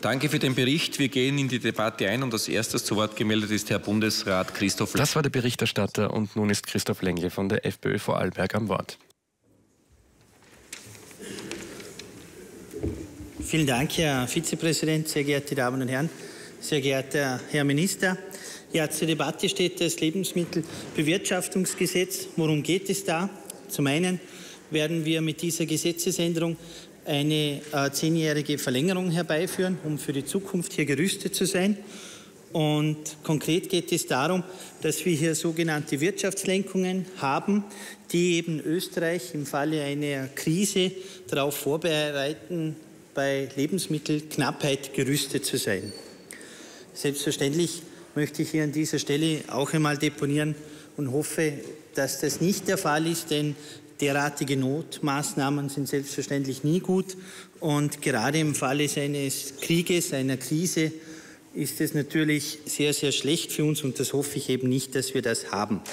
Danke für den Bericht. Wir gehen in die Debatte ein und als erstes zu Wort gemeldet ist Herr Bundesrat Christoph Lengle. Das war der Berichterstatter und nun ist Christoph Lengle von der FPÖ Vorarlberg am Wort. Vielen Dank, Herr Vizepräsident, sehr geehrte Damen und Herren, sehr geehrter Herr Minister. Ja, zur Debatte steht das Lebensmittelbewirtschaftungsgesetz. Worum geht es da? Zum einen werden wir mit dieser Gesetzesänderung eine 10-jährige Verlängerung herbeiführen, um für die Zukunft hier gerüstet zu sein. Und konkret geht es darum, dass wir hier sogenannte Wirtschaftslenkungen haben, die eben Österreich im Falle einer Krise darauf vorbereiten, bei Lebensmittelknappheit gerüstet zu sein. Selbstverständlich möchte ich hier an dieser Stelle auch einmal deponieren und hoffe, dass das nicht der Fall ist, denn derartige Notmaßnahmen sind selbstverständlich nie gut und gerade im Falle eines Krieges, einer Krise, ist es natürlich sehr, sehr schlecht für uns und das hoffe ich eben nicht, dass wir das haben.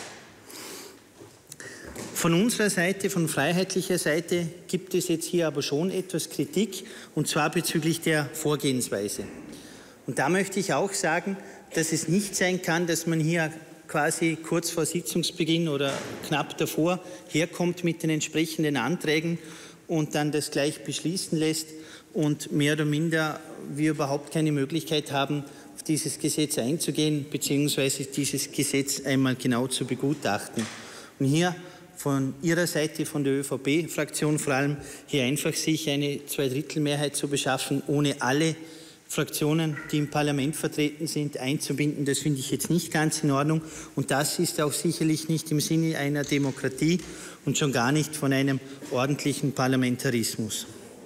Von unserer Seite, von freiheitlicher Seite, gibt es jetzt hier aber schon etwas Kritik, und zwar bezüglich der Vorgehensweise. Und da möchte ich auch sagen, dass es nicht sein kann, dass man hier quasi kurz vor Sitzungsbeginn oder knapp davor herkommt mit den entsprechenden Anträgen und dann das gleich beschließen lässt und mehr oder minder wir überhaupt keine Möglichkeit haben, auf dieses Gesetz einzugehen, beziehungsweise dieses Gesetz einmal genau zu begutachten. Und hier von Ihrer Seite, von der ÖVP-Fraktion vor allem, hier einfach sich eine Zweidrittelmehrheit zu beschaffen, ohne alle Fraktionen, die im Parlament vertreten sind, einzubinden, das finde ich jetzt nicht ganz in Ordnung. Und das ist auch sicherlich nicht im Sinne einer Demokratie und schon gar nicht von einem ordentlichen Parlamentarismus.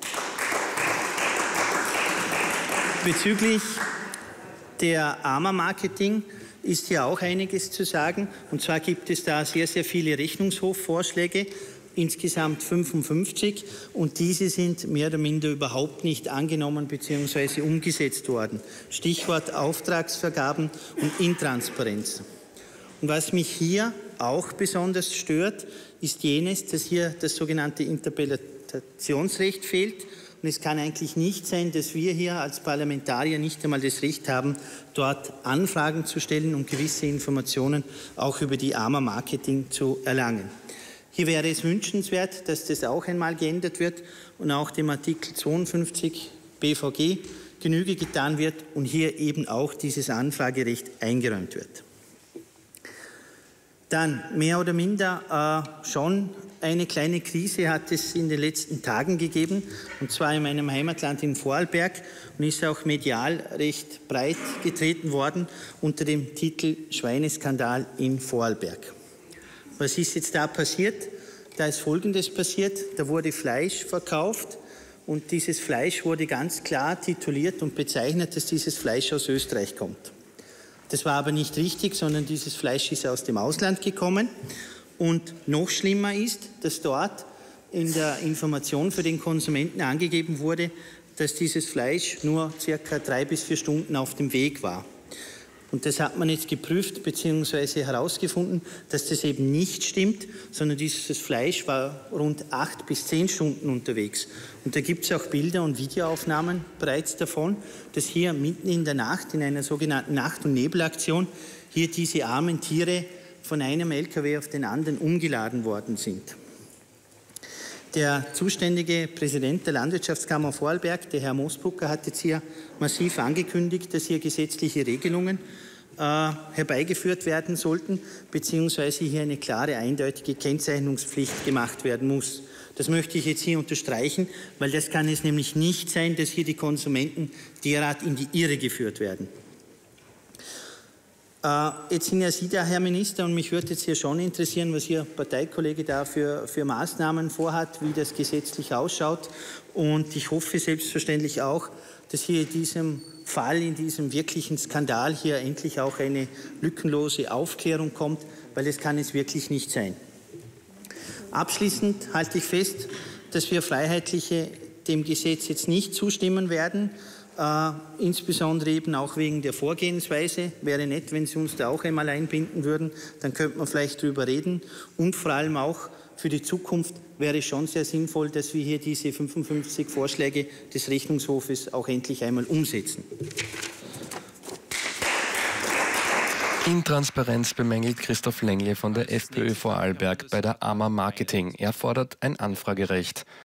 Bezüglich der AMA-Marketing ist hier auch einiges zu sagen. Und zwar gibt es da sehr, sehr viele Rechnungshofvorschläge, insgesamt 55. Und diese sind mehr oder minder überhaupt nicht angenommen bzw. umgesetzt worden. Stichwort Auftragsvergaben und Intransparenz. Und was mich hier auch besonders stört, ist jenes, dass hier das sogenannte Interpellationsrecht fehlt. Und es kann eigentlich nicht sein, dass wir hier als Parlamentarier nicht einmal das Recht haben, dort Anfragen zu stellen und gewisse Informationen auch über die AMA-Marketing zu erlangen. Hier wäre es wünschenswert, dass das auch einmal geändert wird und auch dem Artikel 52 BVG Genüge getan wird und hier eben auch dieses Anfragerecht eingeräumt wird. Dann mehr oder minder schon eine kleine Krise hat es in den letzten Tagen gegeben, und zwar in meinem Heimatland in Vorarlberg, und ist auch medial recht breit getreten worden unter dem Titel Schweineskandal in Vorarlberg. Was ist jetzt da passiert? Da ist Folgendes passiert: Da wurde Fleisch verkauft und dieses Fleisch wurde ganz klar tituliert und bezeichnet, dass dieses Fleisch aus Österreich kommt. Das war aber nicht richtig, sondern dieses Fleisch ist aus dem Ausland gekommen. Und noch schlimmer ist, dass dort in der Information für den Konsumenten angegeben wurde, dass dieses Fleisch nur ca. 3 bis 4 Stunden auf dem Weg war. Und das hat man jetzt geprüft bzw. herausgefunden, dass das eben nicht stimmt, sondern dieses Fleisch war rund 8 bis 10 Stunden unterwegs. Und da gibt es auch Bilder und Videoaufnahmen bereits davon, dass hier mitten in der Nacht, in einer sogenannten Nacht- und Nebelaktion, hier diese armen Tiere von einem LKW auf den anderen umgeladen worden sind. Der zuständige Präsident der Landwirtschaftskammer Vorarlberg, der Herr Mosbrucker, hat jetzt hier massiv angekündigt, dass hier gesetzliche Regelungen herbeigeführt werden sollten, beziehungsweise hier eine klare, eindeutige Kennzeichnungspflicht gemacht werden muss. Das möchte ich jetzt hier unterstreichen, weil das kann es nämlich nicht sein, dass hier die Konsumenten derart in die Irre geführt werden. Jetzt sind ja Sie da, Herr Minister, und mich würde jetzt hier schon interessieren, was Ihr Parteikollege da für Maßnahmen vorhat, wie das gesetzlich ausschaut. Und ich hoffe selbstverständlich auch, dass hier in diesem Fall, in diesem wirklichen Skandal hier endlich auch eine lückenlose Aufklärung kommt, weil das kann es wirklich nicht sein. Abschließend halte ich fest, dass wir Freiheitliche dem Gesetz jetzt nicht zustimmen werden, insbesondere eben auch wegen der Vorgehensweise. Wäre nett, wenn Sie uns da auch einmal einbinden würden, dann könnte man vielleicht drüber reden und vor allem auch für die Zukunft, wäre es schon sehr sinnvoll, dass wir hier diese 55 Vorschläge des Rechnungshofes auch endlich einmal umsetzen. Intransparenz bemängelt Christoph Lengle von der FPÖ Vorarlberg bei der AMA Marketing. Er fordert ein Anfragerecht.